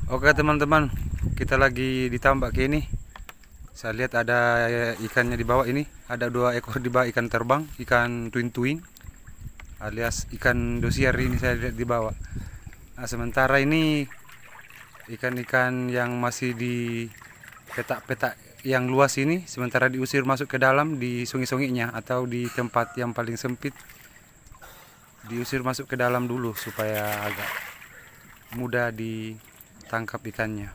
Oke teman-teman, kita lagi di tambak ini. Saya lihat ada ikannya di bawah ini. Ada 2 ekor di bawah, ikan terbang, ikan twin alias ikan dosier ini saya lihat di bawah. Nah, sementara ini ikan-ikan yang masih di petak-petak yang luas ini sementara diusir masuk ke dalam di sungai-sungainya atau di tempat yang paling sempit. Diusir masuk ke dalam dulu supaya agak mudah ditangkap ikannya.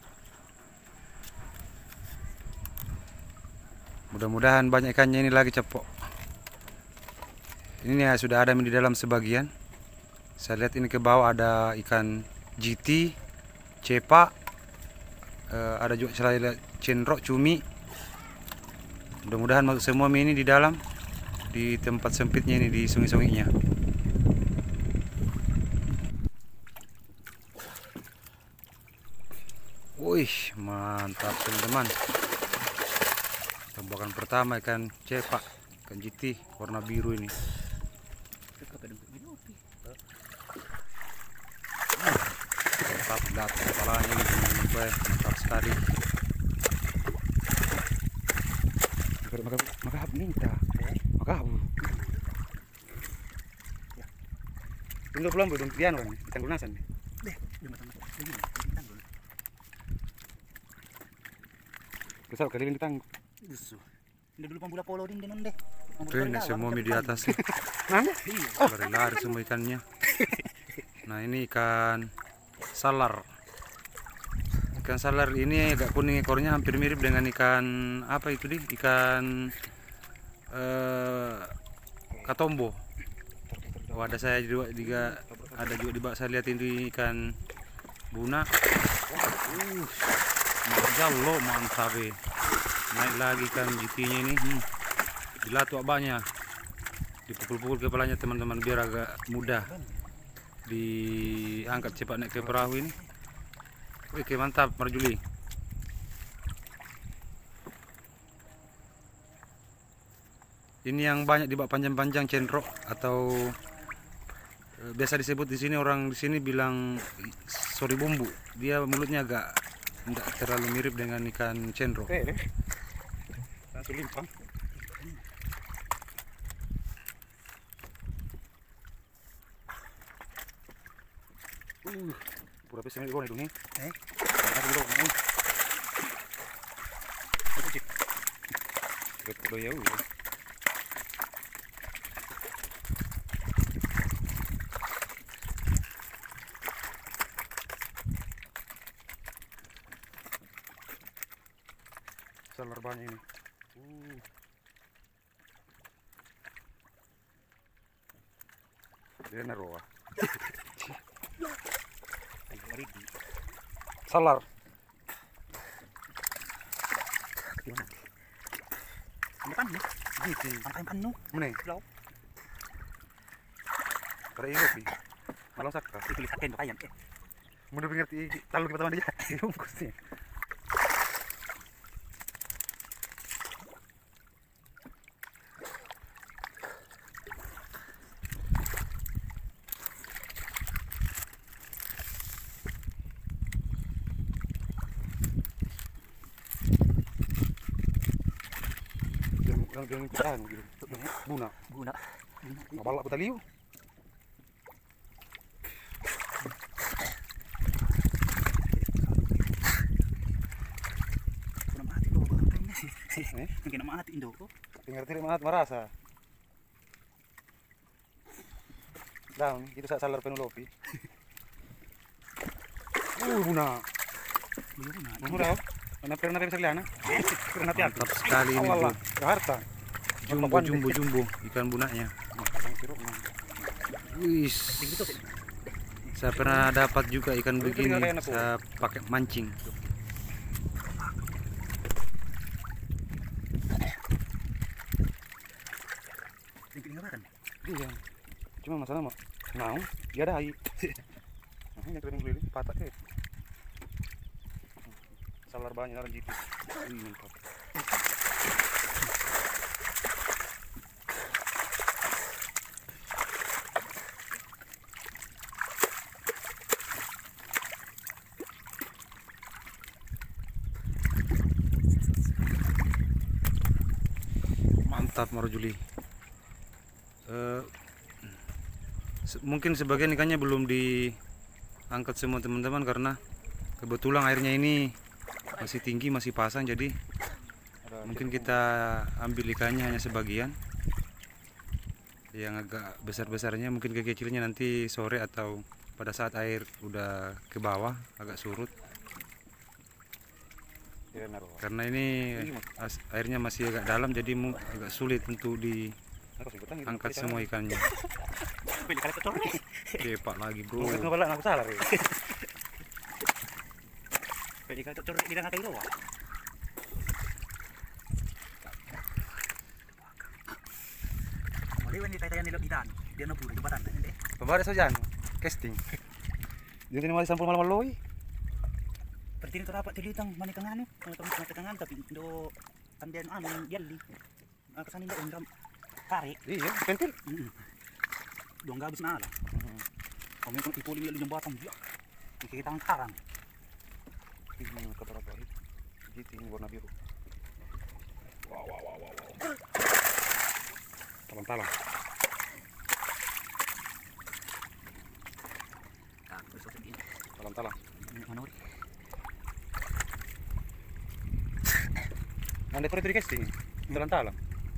Mudah-mudahan banyak ikannya ini lagi cepok. Ini ya sudah ada di dalam sebagian. Saya lihat ini ke bawah ada ikan GT, cepak, ada juga saya lihat cenrok, cumi. Mudah-mudahan masuk semua ini di dalam di tempat sempitnya ini di sungai-sungainya. Wih, mantap teman-teman. Tembakan pertama ikan cepak, ikan GT warna biru ini. Mantap, lihat kepalanya ini teman-teman, mantap sekali. Maka minta, maka tinggal belum belum pian orang ikan lunasan nih. Besar kali ini tang. Ini dulu pambula polo din denon deh. Ini semua di atas sih. Lari-lari semua ikannya. Nah ini ikan salar. Ikan salar ini agak kuning ekornya, hampir mirip dengan ikan apa itu deh? Ikan katombo. Oh, ada saya juga ada juga di bawah saya lihat ini ikan buna. Jallo mantap. Naik lagi ikan GT-nya ini. Dilatuk banyak. Dipukul-pukul kepalanya teman-teman biar agak mudah diangkat cepat naik ke perahu ini. Oke, mantap Marjuli. Ini yang banyak di bak panjang-panjang cenrok atau biasa disebut di sini, orang di sini bilang sori bumbu. Dia mulutnya agak tidak terlalu mirip dengan ikan cenrok. Langsung limpang. Pura bisa ini dulu nih. Salar banyak ini. Dia naruh. Salar. Gimana? Makan nih. Gitu. Makan penuh. Mana? Lauk. Para ini sih. Malah sakit. Itu lihatin pakaian. Mudah ngerti talu kita teman dia. Bungkusnya. Jangan ikutan gitu. Buna. Mabalak ko taliw. Kuna mati ko ba kanya. Kina mati indo ko. Tinggal mahat marasa. Down, itu sa salar penulopi. Buna. Mahura. Mana pernah bisa lihat? Mantap sekali ini bro. Harta. Jumbo ikan bunanya. Wih. Saya pernah dapat juga ikan begini. Saya pakai mancing. Iya. Cuma masalah mah. Nah, dia ada air. Nah, yang kering beli patah deh. Salar banyak orang gitu. Mantap. Mantap Marjuli. Mungkin sebagian ikannya belum diangkat semua teman-teman, karena kebetulan airnya ini masih tinggi, masih pasang, jadi mungkin kita ambil ikannya hanya sebagian. Yang agak besar-besarnya, mungkin kecil-kecilnya nanti sore atau pada saat air udah ke bawah agak surut. Karena ini airnya masih agak dalam, jadi agak sulit untuk diangkat semua ikannya. Cepak lagi bro. Aku salah. Pwede ka tutur di lang kayo. Mali wan di tayo nila itan. Dia na puro jembatan hindi. Pembara saja casting. Dia tini wali sampul malam-malam. Pertini to dapat tilitang manikang ano, kanang tapi do andian ano yali. Kasanin do undam kare. Iya, pentil. Doang gabis na ala. Kami kung ipuli nila jembatan dia. Kita ang karang. Ini keberapa ini? Ini warna biru. Wow. Talang-talang. Talang-talang. Anda itu di casting. Talang-talang.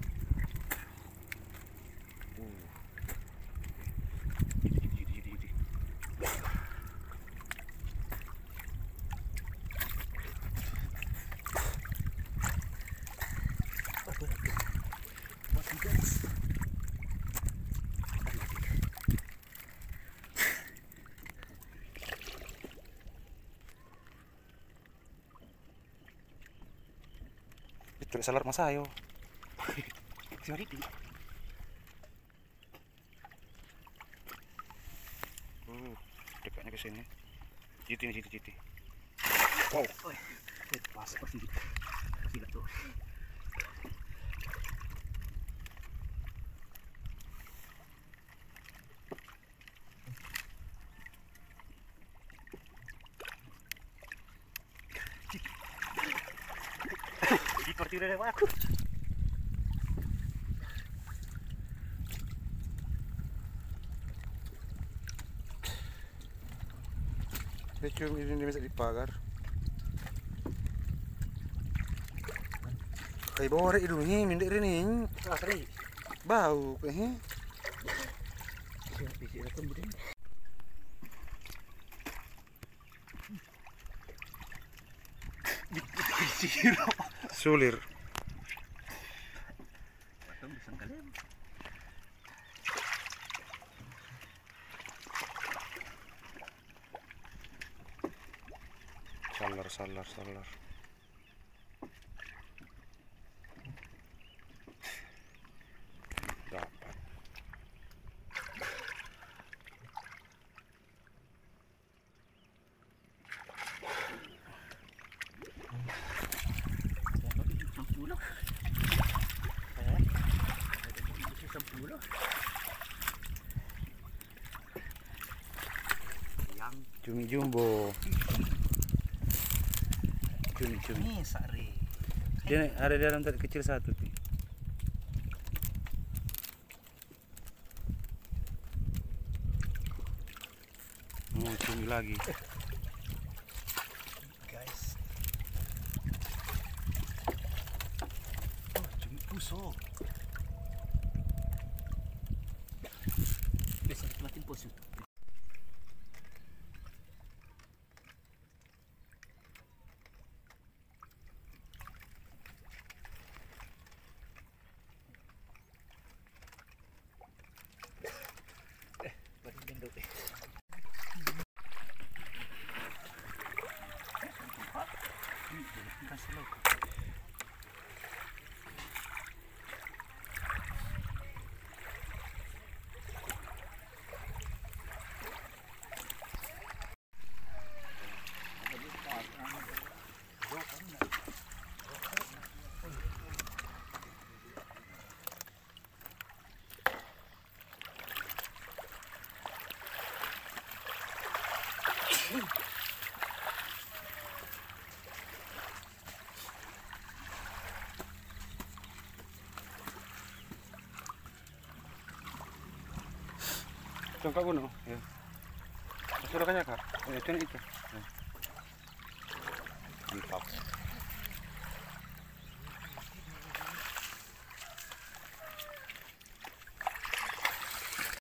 Itu salar mas ayo. Sorry. Dekatnya ke sini. Citi. Wow. Pas sih. Gila tuh. Seperti udah lewat aku. Cium ini bisa dipagar. Kayak bawa rek hidungnya, mindik rening. Bau kayaknya. Sulir. Salar. Dapat. Cumi jumbo. Cumi. Ini sari. Dia ada di dalam tadi kecil satu tuh. Cumi lagi. Guys. Cumi puso. Bisa nikmatin puso. Congkak kuno. Ya. Sudah kanya kak. Itu. Ya. Mantap.